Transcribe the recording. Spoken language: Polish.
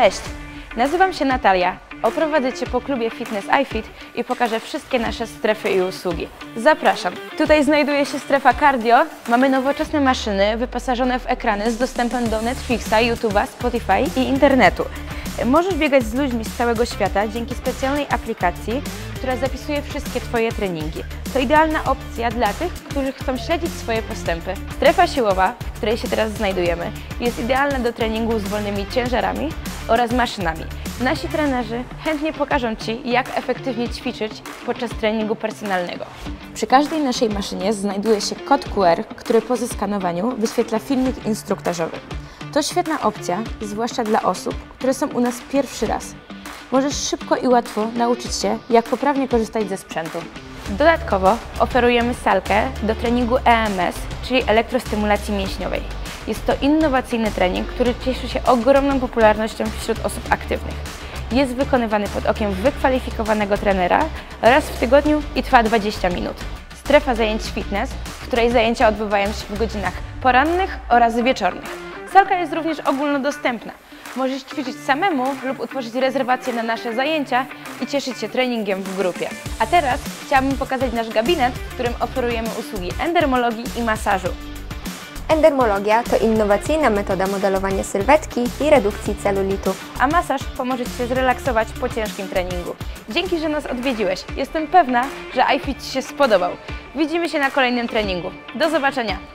Cześć! Nazywam się Natalia. Oprowadzę Cię po klubie Fitness iFit i pokażę wszystkie nasze strefy i usługi. Zapraszam! Tutaj znajduje się strefa cardio. Mamy nowoczesne maszyny wyposażone w ekrany z dostępem do Netflixa, YouTube'a, Spotify i internetu. Możesz biegać z ludźmi z całego świata dzięki specjalnej aplikacji, która zapisuje wszystkie Twoje treningi. To idealna opcja dla tych, którzy chcą śledzić swoje postępy. Strefa siłowa, w której się teraz znajdujemy, jest idealna do treningu z wolnymi ciężarami oraz maszynami. Nasi trenerzy chętnie pokażą Ci, jak efektywnie ćwiczyć podczas treningu personalnego. Przy każdej naszej maszynie znajduje się kod QR, który po zeskanowaniu wyświetla filmik instruktażowy. To świetna opcja, zwłaszcza dla osób, które są u nas pierwszy raz. Możesz szybko i łatwo nauczyć się, jak poprawnie korzystać ze sprzętu. Dodatkowo oferujemy salkę do treningu EMS, czyli elektrostymulacji mięśniowej. Jest to innowacyjny trening, który cieszy się ogromną popularnością wśród osób aktywnych. Jest wykonywany pod okiem wykwalifikowanego trenera raz w tygodniu i trwa 20 minut. Strefa zajęć fitness, w której zajęcia odbywają się w godzinach porannych oraz wieczornych. Salka jest również ogólnodostępna. Możesz ćwiczyć samemu lub utworzyć rezerwację na nasze zajęcia i cieszyć się treningiem w grupie. A teraz chciałabym pokazać nasz gabinet, w którym oferujemy usługi endermologii i masażu. Endermologia to innowacyjna metoda modelowania sylwetki i redukcji celulitu. A masaż pomoże Ci się zrelaksować po ciężkim treningu. Dzięki, że nas odwiedziłeś. Jestem pewna, że iFit Ci się spodobał. Widzimy się na kolejnym treningu. Do zobaczenia!